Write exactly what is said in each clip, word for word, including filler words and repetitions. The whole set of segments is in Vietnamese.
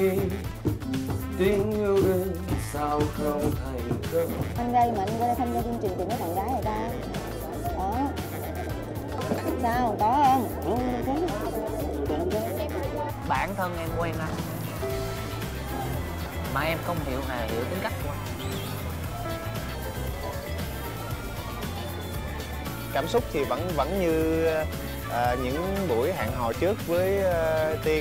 đi, tiếng yêu đêm sao không thành cơn. Anh đây mà anh ra đây tham gia chương trình cùng với bạn gái người ta. Đó. Sao, có không? Bản thân em quen anh mà em không hiểu hề hiểu tính cách của anh. Cảm xúc thì vẫn vẫn như à, những buổi hẹn hò trước với à, Tiên.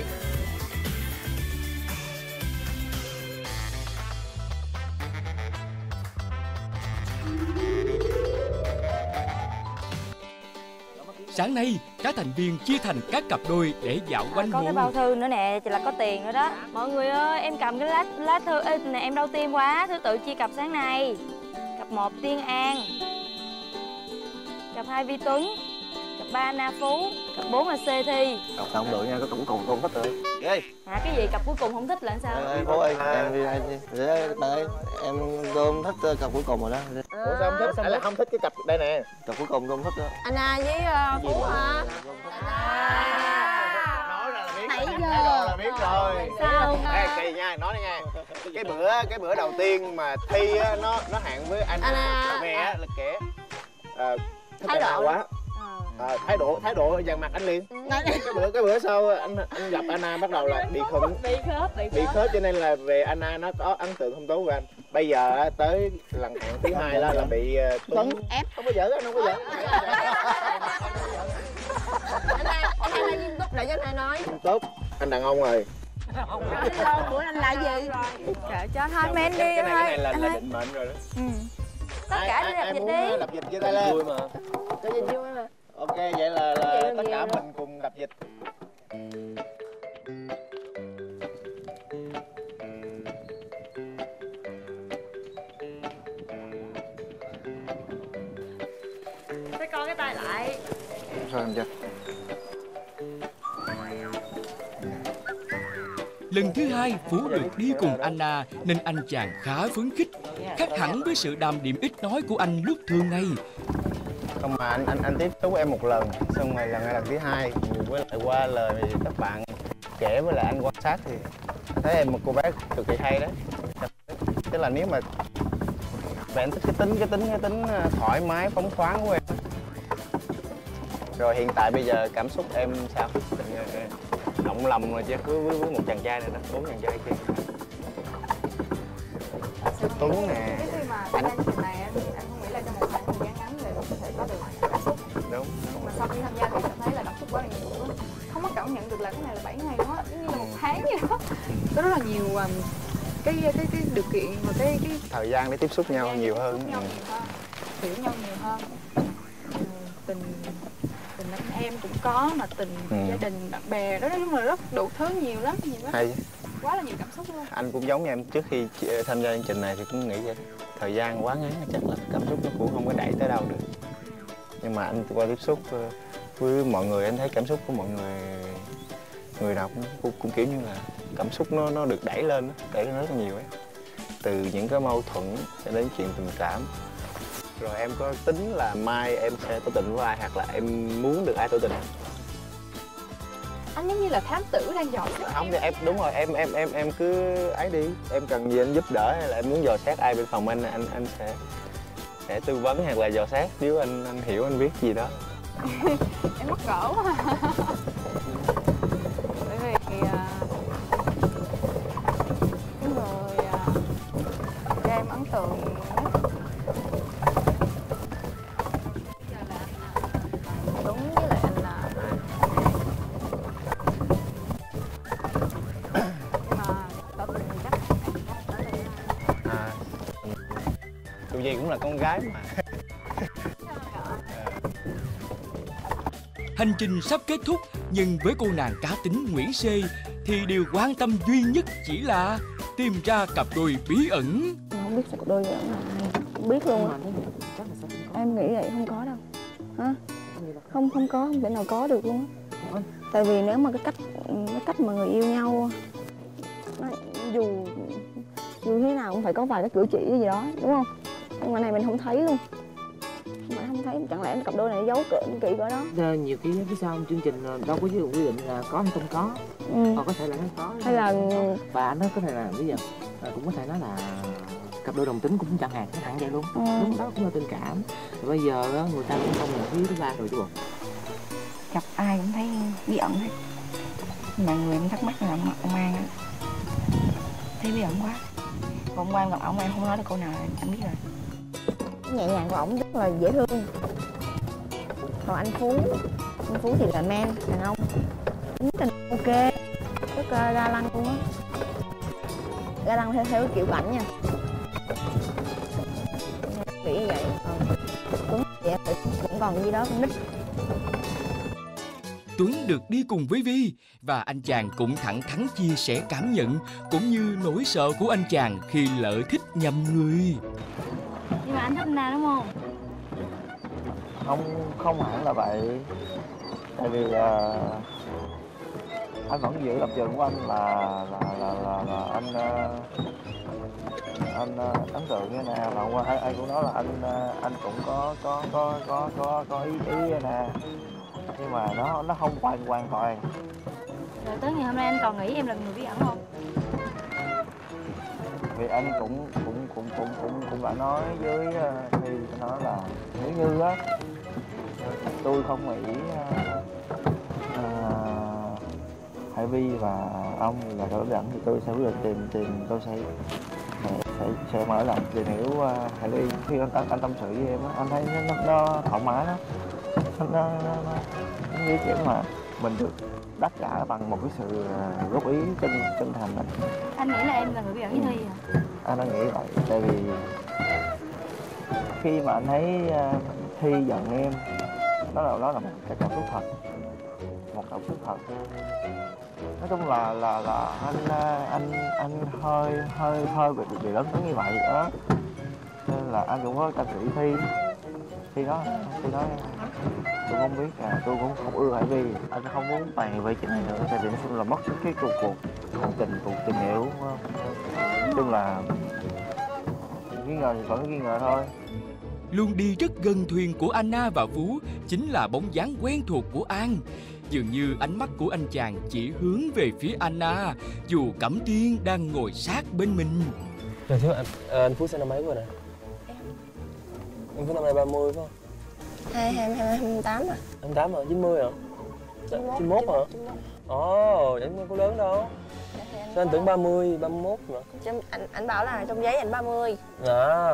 Sáng nay, các thành viên chia thành các cặp đôi để dạo quanh à, có hồ. cái bao thư nữa nè, chỉ là có tiền nữa đó. Mọi người ơi, em cầm cái lá lá thư ê, nè, em đau tim quá. Thứ tự chia cặp sáng nay. Cặp một Tiên An, cặp hai Vi Tuấn, cặp ba Na Phú, cặp bốn là Xê Thi. Cặp không được nha, cái cặp cuối cùng tôi không thích rồi. Ghê. À cái gì cặp cuối cùng không thích là sao? Ê, bố ơi, em đi đây đi. Để đợi em tôi không thích cặp cuối cùng rồi đó. Ủa sao không thích? Anh là không thích cái cặp đây nè. Cặp cuối cùng tôi không thích đó. Anna với uh, Phú hả? Nói ra là biết. Nãy giờ Thấy rồi là biết rồi. Sao? Ê, kỳ nha, nói đi nha. Cái bữa cái bữa đầu tiên mà Thi á, nó nó hẹn với anh mẹ là kể à, thích thái độ quá. À, thái độ thái độ dằn mặt anh liền. cái bữa cái bữa sau anh anh gặp Anna bắt đầu là bị khùng, bị khớp bị khớp. bị khớp cho nên là về Anna nó có ấn tượng không tốt với anh. Bây giờ tới lần hẹn thứ hai đó là bị Tuấn ép. Không có giỡn, không có giỡn. Anh này anh này là nghiêm túc để cho anh này nói. Không tốt, anh đàn ông rồi. Bữa anh là gì? Trời cho hai men đi cái này, thôi. cái này là, là định mệnh rồi đó. Ừ. Tất cả đi lập dịch đi. Lập dịch với tay lên. Vui mà. Cho dịch vui mà. Ok, vậy là, là tất cả mình cùng lập dịch. Phải coi cái tay lại. Sao em chưa? Lần thứ hai, Phú được đi cùng Anna nên anh chàng khá phấn khích, khác hẳn với sự đàm điểm ít nói của anh lúc thường ngày. Không mà anh anh anh tiếp xúc em một lần, xong rồi lần này lần thứ hai, với lại qua lời các bạn kể với lại anh quan sát thì thấy em một cô bé cực kỳ hay đấy. Tức là nếu mà về anh thích cái tính cái tính cái tính thoải mái phóng khoáng của em. Rồi hiện tại bây giờ cảm xúc em sao? Động lòng rồi chứ với, với, với một chàng trai này đó, bốn chàng trai kia. Tuấn nè. Cái khi mà tham gia chương trình này thì anh không nghĩ là trong một khoảng thời gian ngắn rồi có thể có được cảm xúc. Đúng. Mà sau khi tham gia thì cảm thấy là cảm xúc quá là nhiều quá. Không có cảm nhận được là cái này là bảy ngày đó, giống như là một tháng vậy đó. Có rất là nhiều um, cái cái cái điều kiện và cái cái thời gian để tiếp xúc nhau nhiều hơn. Nhau nhiều hơn, hiểu nhau nhiều hơn. Tình tình anh em cũng có, mà tình ừ. gia đình bạn bè đó, nói chung là rất đủ thứ nhiều lắm, nhiều lắm. Hay. Quá là nhiều cảm xúc luôn. Anh cũng giống như em, trước khi tham gia chương trình này thì cũng nghĩ vậy. Thời gian quá ngắn chắc là cảm xúc nó cũng không có đẩy tới đâu được. Nhưng mà anh qua tiếp xúc với mọi người, anh thấy cảm xúc của mọi người người nào cũng cũng, cũng kiểu như là cảm xúc nó nó được đẩy lên, đẩy lên rất là nhiều ấy. Từ những cái mâu thuẫn cho đến chuyện tình cảm. Rồi em có tính là mai em sẽ tỏ tình với ai, hoặc là em muốn được ai tỏ tình? Anh giống như là thám tử đang dò xét. Không thì em đúng rồi, em em em em cứ ấy đi, em cần gì anh giúp đỡ hay là em muốn dò xét ai bên phòng anh anh anh sẽ sẽ tư vấn hoặc là dò xét nếu anh anh hiểu anh biết gì đó. Em mắc cỡ quá. Bởi vì thì uh, cái người uh, cho em ấn tượng nhất đúng với lại anh là nhưng mà tỏ tình thì chắc em chắc tới đây. À, dù gì cũng là con gái mà. Hành trình sắp kết thúc, nhưng với cô nàng cá tính Nguyễn C thì điều quan tâm duy nhất chỉ là tìm ra cặp đôi bí ẩn. Không biết cặp đôi bí ẩn là ai, không biết luôn á. Em nghĩ vậy không có đâu. Hả? Không không có, không thể nào có được luôn á. Tại vì nếu mà cái cách cái cách mà người yêu nhau nó, dù dù thế nào cũng phải có vài cái cử chỉ gì đó, đúng không? Nhưng mà này mình không thấy luôn. Mà không thấy chẳng lẽ cặp đôi này giấu cỡ kỹ cỡ đó. Nhiều khi phía sau chương trình đâu có quy định là có hay không có. Ừ. Còn có thể là nó có hay là và anh nó có thể là bây giờ cũng có thể nói là cặp đôi đồng tính cũng chẳng hạn, nó thẳng vậy luôn. Ừ. Lúc đó cũng là tình cảm. Rồi bây giờ người ta cũng không nhận phía thứ ba rồi chứ bộ. Gặp ai cũng thấy bí ẩn hết. Mọi người cũng thắc mắc là ông An á, thấy bí ẩn quá. Hôm qua em gặp ổng em không nói được câu nào anh biết rồi. Nhẹ nhàng của ổng rất là dễ thương. Còn anh Phú, anh Phú thì là man, đàn ông, tính tình ok, rất uh, ga lăng luôn á. Ga lăng theo theo kiểu cảnh nha. Nghĩ như vậy. Ờ. Tuấn vậy cũng còn gì đó con nít. Tuấn được đi cùng với Vi và anh chàng cũng thẳng thắn chia sẻ cảm nhận cũng như nỗi sợ của anh chàng khi lỡ thích nhầm người. Nhưng mà anh thích Na đúng không? Không, không hẳn là vậy. Tại vì uh, anh vẫn giữ lập trường của anh là là là là, là anh uh, anh uh, ấn tượng với Na. Là hôm qua anh, anh cũng nói là anh uh, anh cũng có có có có có có ý ý với Na. Nhưng mà nó nó không hoàn hoàn toàn. Rồi tới ngày hôm nay anh còn nghĩ em là người bí ẩn không? Vì anh cũng cũng cũng cũng cũng cũng đã nói với uh, Thi nói là nếu như á tôi không nghĩ uh, uh, Hải Vi và ông là đối bí ẩn thì tôi sẽ quyết định tìm tìm tôi sẽ sẽ sẽ, sẽ mở lòng tìm hiểu uh, Hải Vi. Khi anh, anh anh tâm sự với em á, anh thấy nó nó, nó thoải mái đó. Nó, nó, nó, nó như kiểu mà mình được đáp trả bằng một cái sự góp ý chân chân thành này. Anh nghĩ là em là người bí ẩn với Thi à? Anh đã nghĩ vậy, tại vì khi mà anh thấy uh, Thi giận em, đó là đó là một cái cảm xúc thật, một cảm xúc thật. Nói chung là là là anh uh, anh anh hơi hơi hơi bị bị lớn tiếng như vậy đó, nên là anh cũng có tâm sự Thi. Thi đó, Thi nói tôi không biết, à, tôi cũng không ưa Hải Vi, anh không muốn bàn về chuyện này nữa, tại vì nó là mất cái cuộc cuộc cuộc tình, cuộc tình yêu. Nói chung là nghi ngờ thì vẫn nghi ngờ thôi. Luôn đi rất gần thuyền của Anna và Phú chính là bóng dáng quen thuộc của An. Dường như ánh mắt của anh chàng chỉ hướng về phía Anna, dù Cẩm Tiên đang ngồi sát bên mình. Rồi thiếu anh, à, anh Phú sinh năm mấy rồi nè? Em Phú năm nay ba mươi phải không? Hai hai hai hai tám à? Hai tám hả? Chín mươi hả? Chín mốt hả? Ồ, oh, em có lớn đâu. Sao anh tưởng ba mươi, ba mươi mốt mà. Trong, anh anh bảo là trong giấy anh ba mươi. À.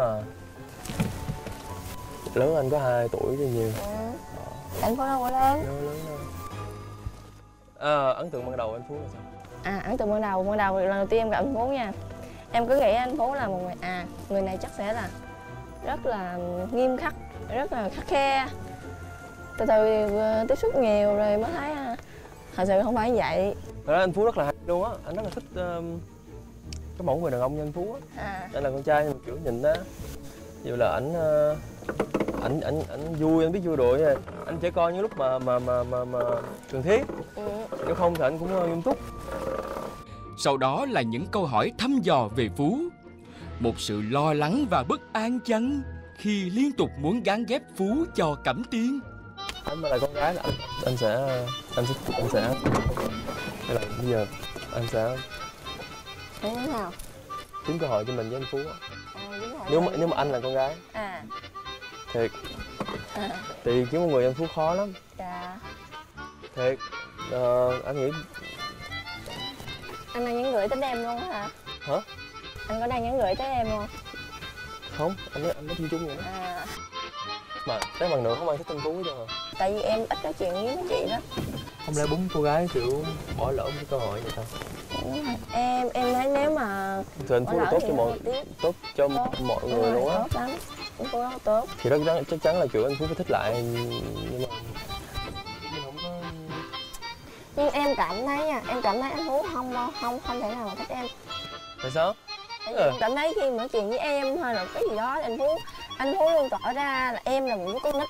Lớn anh có hai tuổi thì nhiều. Ừ. Anh Phú đâu có lớn. Lớn lớn đâu. À, ấn tượng ban đầu anh Phú là sao? À, ấn tượng ban đầu, ban đầu lần đầu tiên em gặp anh Phú nha. Em cứ nghĩ anh Phú là một người, à, người này chắc sẽ là rất là nghiêm khắc, rất là khắt khe. Từ từ tiếp xúc nhiều rồi mới thấy thật sự không phải như vậy. Thật ra anh Phú rất là hay luôn á, anh rất là thích uh, cái mẫu người đàn ông như anh Phú á. À. Anh là con trai nhưng mà kiểu nhìn á, dù là ảnh uh, ảnh ảnh ảnh vui, anh biết vui đùa nha. Anh trẻ con những lúc mà mà mà mà, mà cần thiết. Ừ. Nếu không thì anh cũng uh, nghiêm túc. Sau đó là những câu hỏi thăm dò về Phú. Một sự lo lắng và bất an chăng khi liên tục muốn gán ghép Phú cho Cẩm Tiên. Anh mà là con gái là anh, anh sẽ anh sẽ anh sẽ hay là bây giờ anh sẽ thế nào kiếm cơ hội cho mình với anh Phú á. À, nếu mà nếu mà anh là con gái à thiệt à. Thì kiếm một người anh Phú khó lắm. Dạ thiệt. Uh, anh nghĩ anh đang nhắn gửi tới em luôn hả? Hả? Anh có đang nhắn gửi tới em không? Không, anh nói anh nói chung chung vậy đó. À. Mà cái bằng nữa không ai thích anh Phú hết trơn à. Tại vì em ít nói chuyện với mấy chị đó. Không lẽ bốn cô gái kiểu bỏ lỡ một cái cơ hội vậy sao? Em em thấy nếu mà thì anh Phú là tốt cho mọi tốt cho tốt. mọi người luôn á. Tốt lắm. Anh Phú rất tốt. Thì rất chắn, chắc chắn là kiểu anh Phú phải thích lại, nhưng mà không có. Nhưng em cảm thấy nha, em cảm thấy anh Phú không không không thể nào mà thích em. Tại sao? Tại vì em cảm thấy khi nói chuyện với em hay là cái gì đó anh Phú anh Phú luôn tỏ ra là em là một đứa con nít.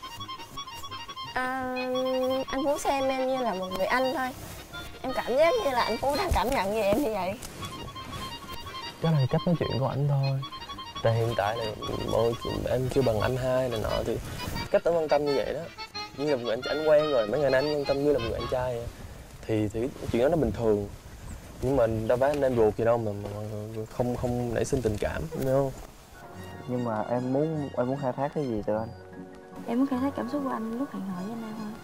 À, anh Phú xem em như là một người anh thôi. Em cảm giác như là anh Phú đang cảm nhận về em như vậy. Cái này cách nói chuyện của anh thôi. Tại hiện tại này mọi em chưa bằng anh hai này nọ thì cách anh quan tâm như vậy đó, như là một người anh, anh quen rồi, mấy ngày nay anh quan tâm như là một người anh trai vậy. Thì thì chuyện đó nó bình thường, nhưng mà đâu phải anh em ruột gì đâu mà, mà không không nảy sinh tình cảm, đúng không? Nhưng mà em muốn em muốn khai thác cái gì từ anh? Em muốn khai thác cảm xúc của anh lúc hẹn hò với anh thôi.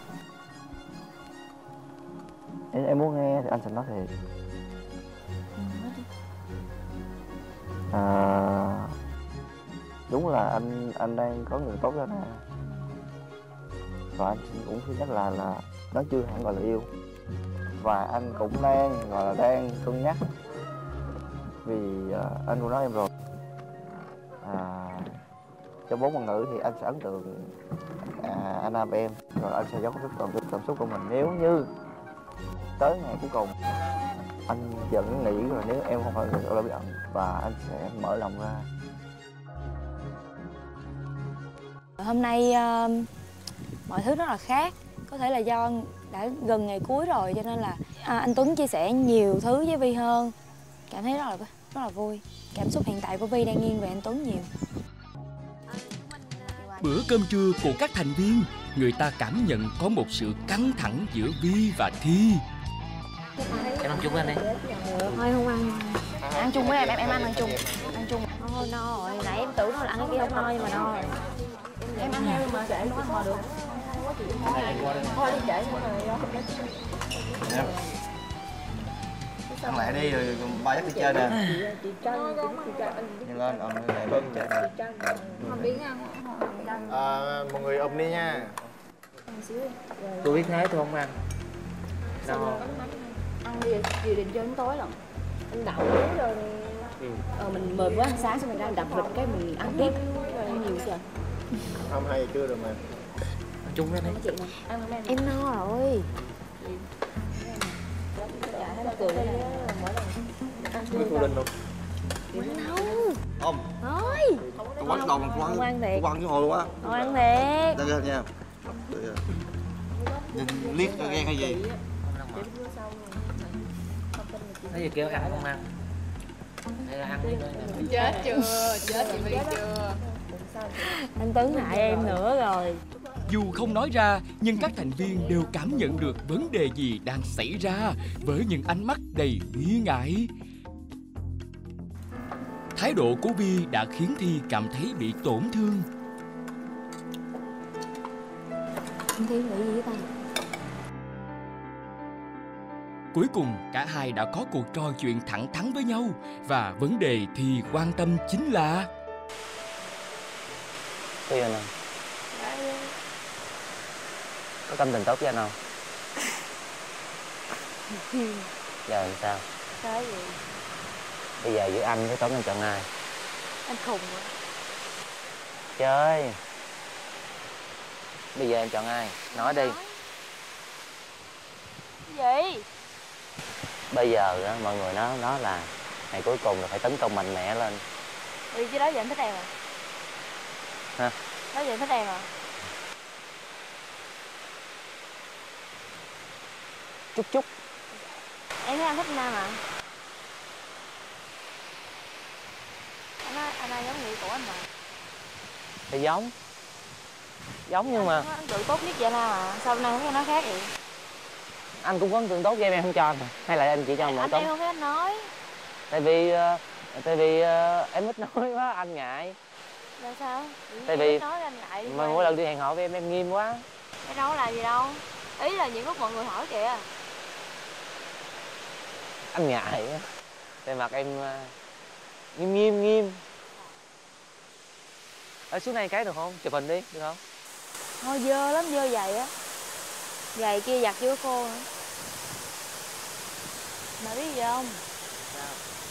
Em, em muốn nghe thì anh sẽ nói thiệt. Ừ, nói đi. À, đúng là anh anh đang có người tốt đó nè. Và anh cũng thứ nhất là là nó chưa hẳn gọi là yêu. Và anh cũng đang gọi là đang cân nhắc. Vì uh, anh cũng nói em rồi. À, trong bốn ngôn ngữ thì anh sẽ ấn tượng à, Anna và em. Rồi anh sẽ dốc rất cảm xúc cảm xúc của mình. Nếu như tới ngày cuối cùng anh vẫn nghĩ rồi nếu em không phải người đã bí ẩn, và anh sẽ mở lòng ra. Hôm nay uh, mọi thứ rất là khác. Có thể là do đã gần ngày cuối rồi cho nên là à, anh Tuấn chia sẻ nhiều thứ với Vi hơn. Cảm thấy rất là rất là vui. Cảm xúc hiện tại của Vi đang nghiêng về anh Tuấn nhiều. Bữa cơm trưa của các thành viên, người ta cảm nhận có một sự căng thẳng giữa Vi và Thi. Em ăn chung với anh đi. Thôi không ăn. Ăn chung với em, em em ăn ăn chung. Ăn chung. Thôi no rồi, nãy em tưởng nó là ăn cái kia không no nhưng mà no rồi. Em ăn heo mà em không ăn bò được. Thôi đi trễ Em ăn lại đi rồi ba dắt đi chơi nè. Nhanh lên, ôm lại bớt chơi. Không biết ăn. À, mọi người ôm đi nha. Tôi biết nói tôi không ăn. Đâu. ăn đi, dự định cho đến tối lận. Anh đậu muối rồi ừ. ờ, mình mời bữa ăn sáng xong mình ra đập vịt cái mình ăn tiếp rồi ăn nhiều chưa? Không hay chưa rồi mà. Ăn chung với đi. Em no rồi. Mới cô Linh luôn. Đâu? Không. Thôi. Tôi quán đầu bằng quán. Không ăn thiệt. Quán với hồi luôn á. Không ăn thiệt. Đây nha. Nhìn liếc ghen hay gì? Nói gì kêu ăn không ăn. Hay là ăn đi nữa. Chết chưa? Chết chị biết chưa? Anh Tuấn hại em nữa rồi. Dù không nói ra, nhưng các thành viên đều cảm nhận được vấn đề gì đang xảy ra với những ánh mắt đầy nghi ngại. Thái độ của Vi đã khiến Thi cảm thấy bị tổn thương. Anh Thi nghĩ gì với ta? Cuối cùng, cả hai đã có cuộc trò chuyện thẳng thắn với nhau. Và vấn đề Thi quan tâm chính là... Thi anh à, có tâm tình tốt với anh không? Giờ làm sao? Cái gì? Bây giờ giữa anh với Tuấn anh chọn ai? Anh khùng rồi. Chơi. Bây giờ em chọn ai? Nói đi. Cái gì? Bây giờ đó, mọi người nói nó là ngày cuối cùng là phải tấn công mạnh mẽ lên. Ừ chứ đó giờ anh thích em à? Hả? Đó giờ anh thích em à? Chút chút. Em thấy anh thích Nam à? Anh nói anh nói giống nghĩ của anh mà. Thì giống. Giống nhưng mà Anh tự tốt nhất vậy Nam à? Sao hôm nay không có nói khác vậy? anh cũng có ấn tượng tốt với em, em không cho anh à? Hay là anh chỉ cho anh mỗi Tuấn? Anh em không thấy anh nói. Tại vì uh, tại vì uh, em ít nói quá, anh ngại. Là sao? Tại vì nói anh ngại đi mà mỗi lần đi hẹn hò với em em nghiêm quá. Em đâu có làm gì đâu. Ý là những lúc mọi người hỏi kìa. Anh ngại á. Về mặt em uh, nghiêm nghiêm nghiêm. Ở xuống này cái được không? Chụp hình đi, được không? Thôi dơ lắm, dơ giày á. Giày kia giặt chưa khô nữa. Mà biết gì không? Sao?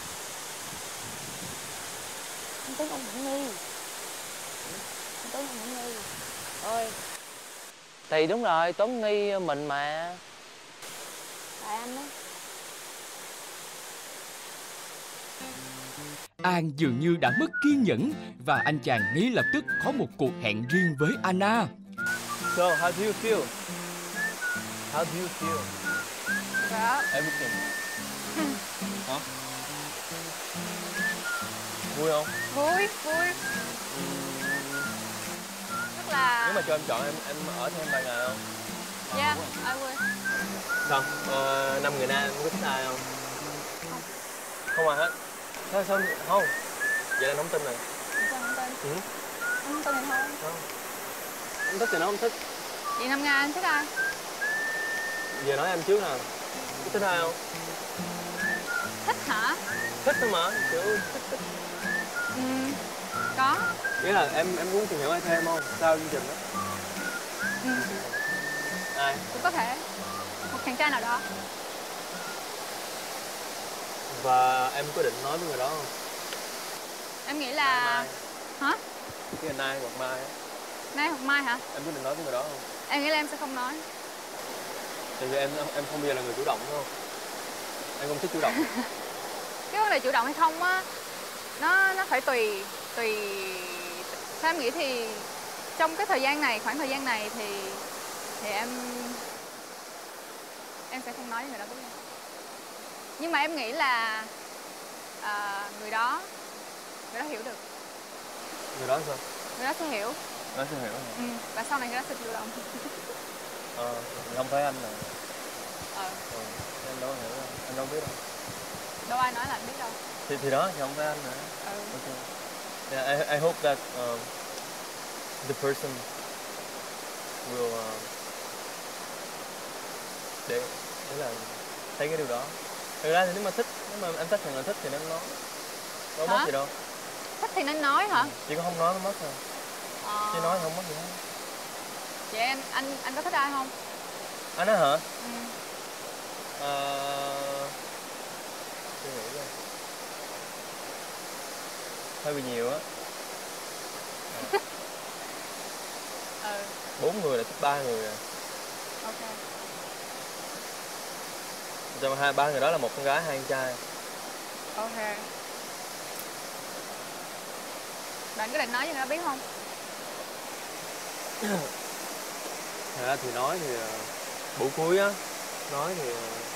Anh Tuấn không hẳn nghi. Anh Tuấn không hẳn nghi. Ôi. Thì đúng rồi, Tuấn nghi mình mà. Tại anh đó. An dường như đã mất kiên nhẫn và anh chàng ngay lập tức có một cuộc hẹn riêng với Anna. So, how do you feel? How do you feel? Dạ. Everything. Hả? Vui không? Vui, vui. Rất là nếu mà cho em chọn em em ở thêm vài ngày không? Yeah, I will. Không, ờ, năm người nam em có thích ai không? Không. Không ai hết. Sao sao không? Vậy là nó không tin rồi. Sao không tin? Ừ. Không tin thì thôi. Không. Không thích thì nó không thích. Vậy năm ngày anh thích ai? Giờ nói em trước nè. Có thích ai không? Thích hả? Thích thôi mà, kiểu thích thích. Ừ, có. Nghĩa là em em muốn tìm hiểu ai thêm không? Sau chương trình đó. Ừ, Ai? cũng có thể. Một chàng trai nào đó. Và em có định nói với người đó không? Em nghĩ là... Mai. Hả? Cái là Nai hoặc Mai á. Nay hoặc mai hả? Em có định nói với người đó không? Em nghĩ là em sẽ không nói. Tại vì em em không bao giờ là người chủ động đúng không? Em không thích chủ động. Cái vấn đề chủ động hay không á, nó nó phải tùy tùy theo em nghĩ thì trong cái thời gian này, khoảng thời gian này thì thì em em sẽ không nói với người đó biết đâu. Nhưng mà em nghĩ là à, người đó người đó hiểu được. Người đó sao? Người đó sẽ hiểu. Nó sẽ hiểu hả? Ừ, và sau này người đó sẽ chủ động. Ờ, không phải anh nè. Ờ, Ừ, em đâu có hiểu đâu, em đâu biết đâu. đâu ai nói là anh biết đâu. Thì thì đó, thì không phải anh nữa. Ừ. Okay. Yeah, I I hope that um, the person will uh, để để là thấy cái điều đó. Thực ra thì nếu mà thích, nếu mà em xác nhận là thích thì nên nói. Đâu mất Hả? gì đâu. Thích thì nên nói hả? Chỉ có không nói mới mất thôi. Ờ. Chứ nói thì không mất gì hết. Vậy anh anh anh có thích ai không? Anh á hả? Ừ. Ờ... Suy nghĩ coi. Hơi bị nhiều á. À. Ừ. Bốn người là thích ba người rồi. Ok. Trong hai ba người đó là một con gái, hai con trai. Ok. Bạn có định nói gì nữa biết không? Thật ra thì nói thì uh, buổi cuối á, nói thì uh,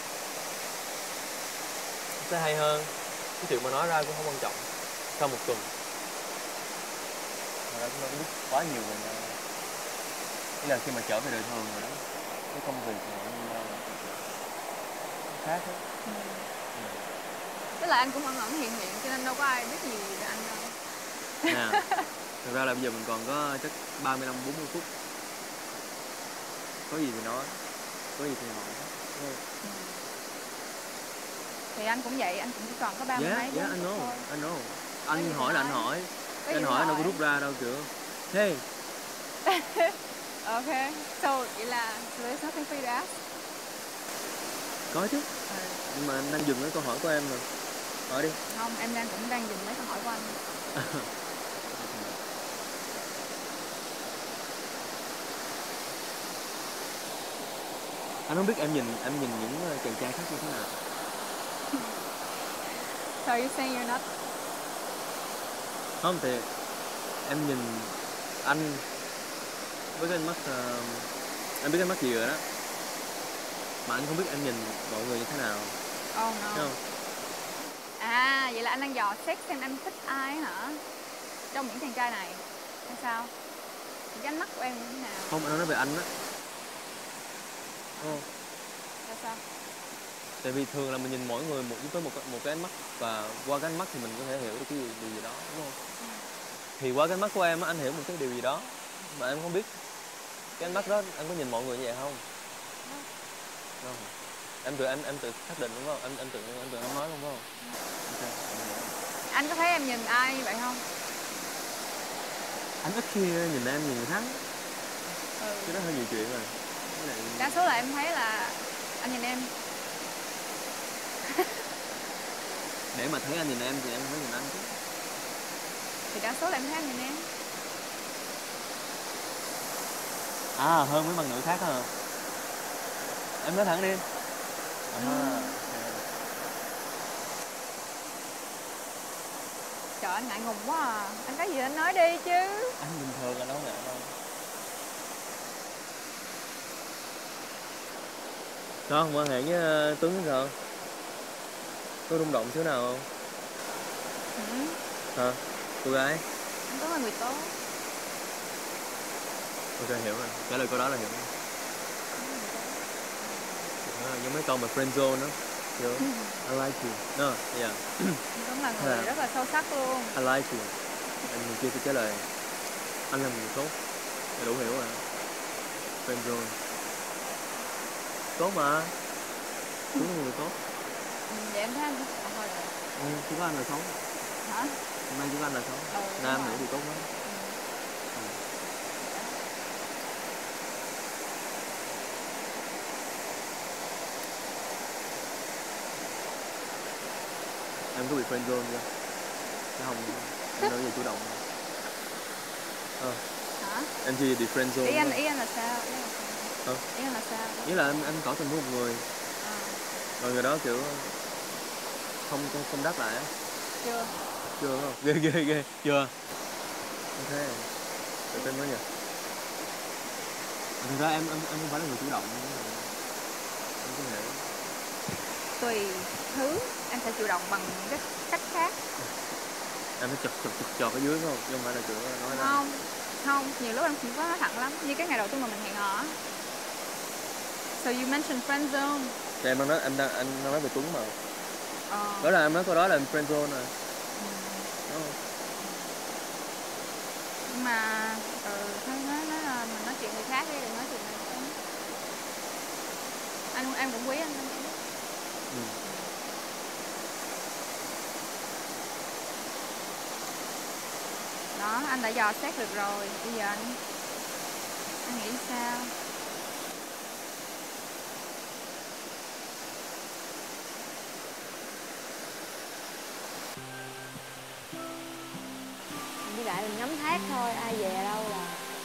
sẽ hay hơn. Cái chuyện mà nói ra cũng không quan trọng. Sau một tuần thật ra cũng đã biết quá nhiều về nhau. Ý là khi mà trở về đời thường rồi đó, cái công việc của nhau khác hết. Ừ. Tức là anh cũng ẩn ẩn hiện hiện cho nên đâu có ai biết gì về anh đâu. Nè, thực ra là bây giờ mình còn có chắc ba mươi năm bốn mươi phút. Có gì thì nói, có gì thì hỏi. Ừ. Thì anh cũng vậy, anh cũng chỉ còn có ba mươi Yeah, mấy yeah, phút I know, thôi. I know. Có gì Anh thì hỏi là anh nói. hỏi. Có Anh gì hỏi thì đâu có hỏi. rút ra đâu kiểu. Hey, Ok, so vậy là so there's nothing for you to ask. có chứ. Ừ. Nhưng mà anh đang dừng cái câu hỏi của em rồi. Hỏi đi. Không, em đang cũng đang dừng mấy câu hỏi của anh. Anh không biết em nhìn em nhìn những chàng trai khác như thế nào. So you saying you're not? Không thì em nhìn anh với cái ánh mắt uh, em biết cái ánh mắt gì rồi đó. Mà anh không biết em nhìn mọi người như thế nào. Oh no. Thấy không? À, vậy là anh đang dò xét xem anh thích ai hả? Trong những chàng trai này hay sao? Cái ánh mắt của em như thế nào? Không, anh nói về anh á. Oh. Sao sao? Tại vì thường là mình nhìn mỗi người một với một một cái ánh mắt, và qua cái ánh mắt thì mình có thể hiểu được cái gì, điều gì đó, đúng không? Ừ. Thì qua cái ánh mắt của em á, anh hiểu một cái điều gì đó mà em không biết. Cái ánh mắt đó anh có nhìn mọi người như vậy không? Không. Em tự em em tự xác định đúng không? Em em tự em tự em nói đúng không? Okay. Anh có thấy em nhìn ai như vậy không? Anh ít khi nhìn em nhìn người khác. Ừ. Cái đó hơi nhiều chuyện rồi. Này... Đa số là em thấy là anh nhìn em. Để mà thấy anh nhìn em thì em phải nhìn anh chứ. Thì đa số là em thấy anh nhìn em. À, hơn mấy bằng nữ khác hả? Em nói thẳng đi. À, Ừ. Trời, anh ngại ngùng quá à. Anh có gì anh nói đi chứ. anh bình thường anh đâu ngại đâu. Sao không quan hệ với uh, Tuấn sao? Có rung động xíu nào không? Ừ. Hả? Cô gái? Anh Tuấn là người tốt. Ok, hiểu rồi. Trả lời câu đó là hiểu rồi. À, giống mấy câu mà friend zone đó. Hiểu. I like you. No, yeah. Đúng là người à. rất là sâu sắc luôn. I like you. Anh người kia sẽ trả lời anh là một người tốt. Là đủ hiểu rồi. Friend zone. Tốt mà. Đúng là người tốt. Ừ, vậy em thấy anh à, thôi rồi. Ừ, chỉ có anh là xấu. Hả? Hôm nay chỉ có anh là xấu. Ừ, Nam nữ thì tốt lắm. Ừ. Em có bị friend zone chưa? Chứ không, em đâu có gì chủ động. Ờ. Hả? Em chưa bị friend zone. Ý anh, ý anh là sao? Ý anh là sao? Ờ. Ý anh là sao? Nghĩa là anh, anh tỏ tình với một người. À. Rồi người đó kiểu không không, không đáp lại á. Chưa. Chưa không? Ghê ghê ghê. Chưa. Ok. Tự tin quá nhỉ. Thực ra em em em không phải là người chủ động. Em có thể Tùy thứ em sẽ chủ động bằng những cái cách khác. em phải chật chật chật chọt ở dưới phải không? Chứ không phải là kiểu nói ra. Không, không, nhiều lúc em cũng có nói thẳng lắm. Như cái ngày đầu tiên mà mình hẹn hò á. So you mentioned friend zone. Thì em đang nói em đang anh đang nói về Tuấn mà. Ờ. Đó là em nói câu đó là em friend zone rồi. Ừ. Đúng không? Nhưng mà ừ, thôi nói, nói là mình nói chuyện người khác đi, đừng nói chuyện này. Anh em cũng quý anh. anh cũng... Ừ. Đó, anh đã dò xét được rồi. Bây giờ anh anh nghĩ sao? Đi lại mình ngắm thác thôi, ai về đâu là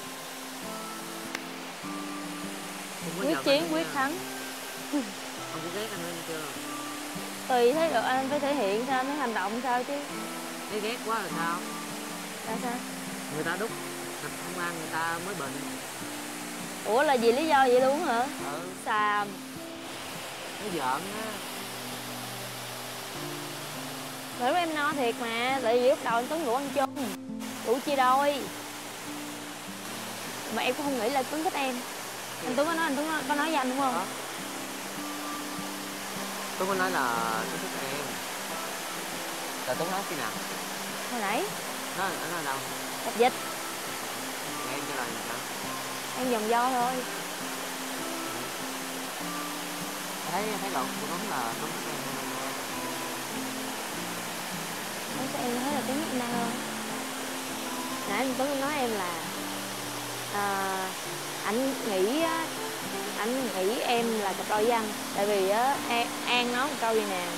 quyết chiến quyết thắng. Ông có ghét anh hơn chưa? Tùy thấy được anh phải thể hiện sao, mới hành động sao chứ. Nếu ghét quá là sao? Là sao? Người ta đút thịt không ăn người ta mới bệnh. Ủa là vì lý do vậy luôn hả? Ừ. Xàm. Nó giỡn á. Bởi lúc em no thiệt mà, tại vì lúc đầu anh Tuấn rủ ăn chung, rủ chia đôi. Mà em cũng không nghĩ là Tuấn thích em. Anh Tuấn có nói, anh Tuấn có nói với anh đúng không? Đó. Tuấn có nói là tôi thích em. Là Tuấn nói khi nào? Hồi nãy. Nói anh nói đâu? Tập dịch. Em trả lời gì sao? Em vòng vo thôi. Thấy thấy lộ của Tuấn là Tuấn thích em. Nói cho em thấy là Tuấn thích anh hơn. Nãy anh Tuấn nói em là à, anh nghĩ á, anh nghĩ em là cặp đôi với anh. Tại vì á, An, An nói một câu gì nè,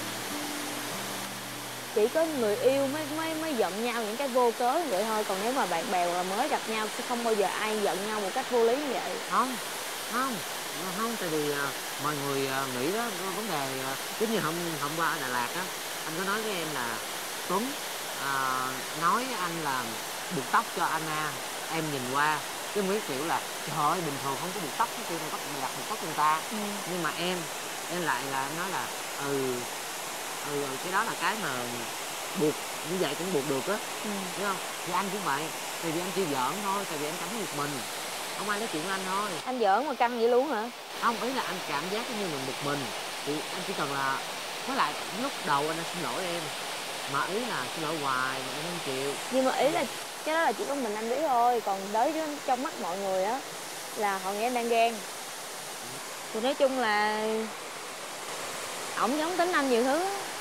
chỉ có người yêu mới mới mới giận nhau những cái vô cớ vậy thôi, còn nếu mà bạn bè hoặc là mới gặp nhau sẽ không bao giờ ai giận nhau một cách vô lý như vậy. Không, không, không, tại vì uh, mọi người uh, nghĩ đó vấn đề uh, giống như hôm hôm qua ở Đà Lạt á, anh có nói với em là Tuấn uh, nói anh là buộc tóc cho Anna, em nhìn qua cái Nguyễn kiểu là trời ơi bình thường không có buộc tóc, cái kia này bắt mày đặt buộc tóc cho người ta. Ừ. Nhưng mà em em lại là em nói là ừ ừ cái đó là cái mà buộc như vậy cũng buộc được á. Ừ. Hiểu không? Thì anh cũng vậy, tại vì anh chỉ giỡn thôi, tại vì anh cảm thấy một mình, không ai nói chuyện với anh thôi. Anh giỡn mà căng vậy luôn hả? Không, ý là anh cảm giác như mình một mình, thì anh chỉ cần là với lại lúc đầu anh đã xin lỗi em, mà ý là xin lỗi hoài mà em không chịu. Nhưng mà ý là cái đó là chỉ có mình anh biết thôi, còn đối với trong mắt mọi người á là họ nghĩ anh đang ghen. Thì nói chung là ổng giống tính anh nhiều thứ,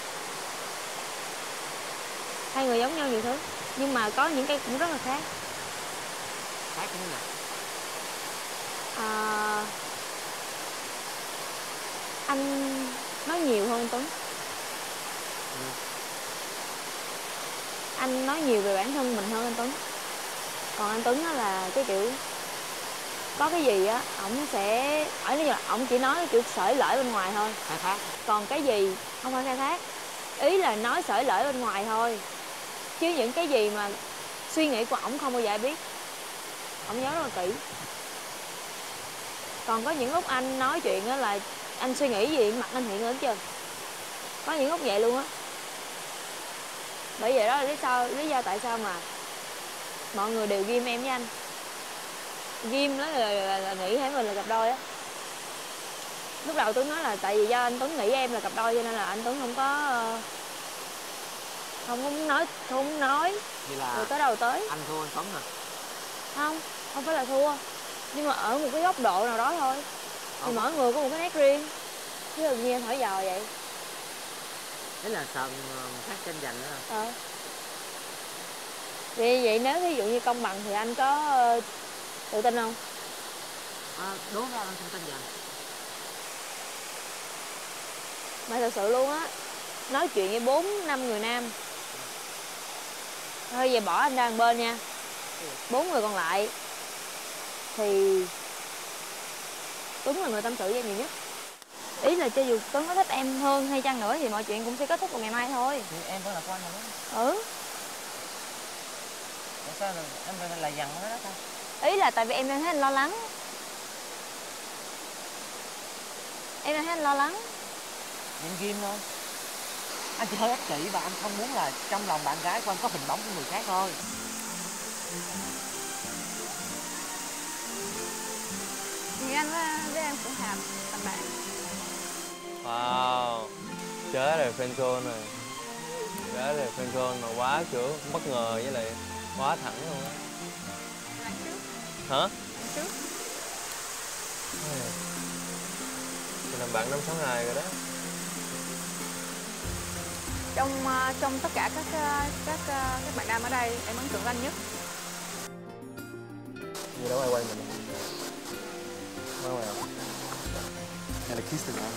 hai người giống nhau nhiều thứ, nhưng mà có những cái cũng rất là khác. Khác như thế nào? À, anh nói nhiều hơn Tuấn. Ừ. Anh nói nhiều về bản thân mình hơn anh Tuấn. Còn anh Tuấn á là cái kiểu có cái gì á ổng sẽ ở đây là ổng chỉ nói cái kiểu sởi lởi bên ngoài thôi. Khai thác. Còn cái gì không phải khai thác, ý là nói sởi lởi bên ngoài thôi, chứ những cái gì mà suy nghĩ của ổng không bao giờ ai biết. Ổng nhớ rất là kỹ. Còn có những lúc anh nói chuyện á là anh suy nghĩ gì mặt anh hiện lên chưa, có những lúc vậy luôn á. Bởi vậy đó là lý do lý do tại sao mà mọi người đều ghim em với anh. Ghim đó là, là, là nghĩ hai mình là cặp đôi á. Lúc đầu Tuấn nói là tại vì do anh Tuấn nghĩ em là cặp đôi cho nên là anh Tuấn không có không có muốn nói, không muốn nói. Vậy là rồi tới đầu tới anh thua anh Tuấn à? Không, không phải là thua, nhưng mà ở một cái góc độ nào đó thôi. Thì mỗi người có một cái nét riêng, chứ đừng như em hỏi dò vậy. Thế là sợ khác tranh giành nữa à? Ờ. Vậy, vậy nếu ví dụ như công bằng thì anh có uh, tự tin không? À, đối với anh không tranh giành. Mà thật sự luôn á, nói chuyện với bốn năm người nam. Thôi giờ bỏ anh ra một bên nha. Bốn người còn lại thì Tuấn là người tâm sự với em nhiều nhất. Ý là cho dù Tuấn có thích em hơn hay chăng nữa thì mọi chuyện cũng sẽ kết thúc vào ngày mai thôi. Thì em vẫn là của anh rồi đó. Ừ. Tại sao là em phải là dằn nó đó ta? Ý là tại vì em đang thấy anh lo lắng. Em đang thấy anh lo lắng. Em ghim thôi. Anh chỉ hơi ích kỷ và anh không muốn là trong lòng bạn gái của anh có hình bóng của người khác thôi. Thì anh với, với em cũng hợp tầm bạn. Wow, chết rồi, friendzone rồi. Chết rồi, friendzone mà quá kiểu bất ngờ với lại quá thẳng luôn á. Lần trước. Hả? Lần trước. Thì làm bạn năm sáu ngày rồi đó. Trong uh, trong tất cả các uh, các uh, các bạn nam ở đây em ấn tượng với anh nhất. Như đâu ai quay mình. Đâu ai. Hay là kiss được anh.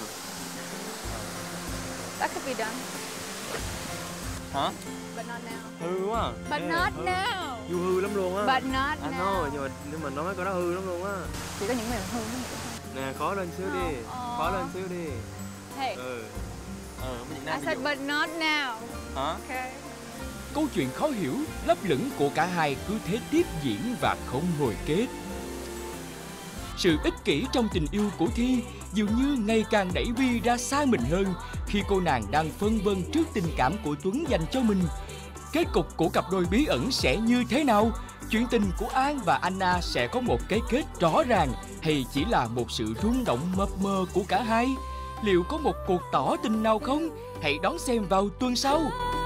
That could be done. Hả? But not now. Hư quá à. But Ê, not hư. now. Dù hư lắm luôn á. But not anh now. nói nhưng mà nhưng mà nói cái đó hư lắm luôn á. Chỉ có những người hư mới hiểu thôi. Nè, khó lên xíu đi. Ờ. Khó lên xíu đi. Hey. Ừ. Ờ, mấy Việt Nam I said but not now. Hả? Okay. Câu chuyện khó hiểu, lấp lửng của cả hai cứ thế tiếp diễn và không hồi kết. Sự ích kỷ trong tình yêu của Thi dường như ngày càng đẩy Vi ra xa mình hơn khi cô nàng đang phân vân trước tình cảm của Tuấn dành cho mình. Kết cục của cặp đôi bí ẩn sẽ như thế nào? Chuyện tình của An và Anna sẽ có một cái kết rõ ràng hay chỉ là một sự rung động mập mờ của cả hai? Liệu có một cuộc tỏ tình nào không? Hãy đón xem vào tuần sau.